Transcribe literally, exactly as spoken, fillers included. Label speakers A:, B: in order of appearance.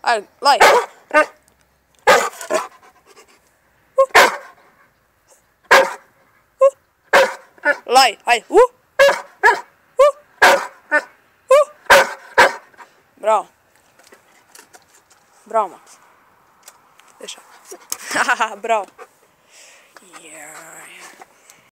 A: Vai, vai. Vai, vai. Uh. Uh. Uh. Bravo. Bravo, Max. Deixa. Bravo. Yeah.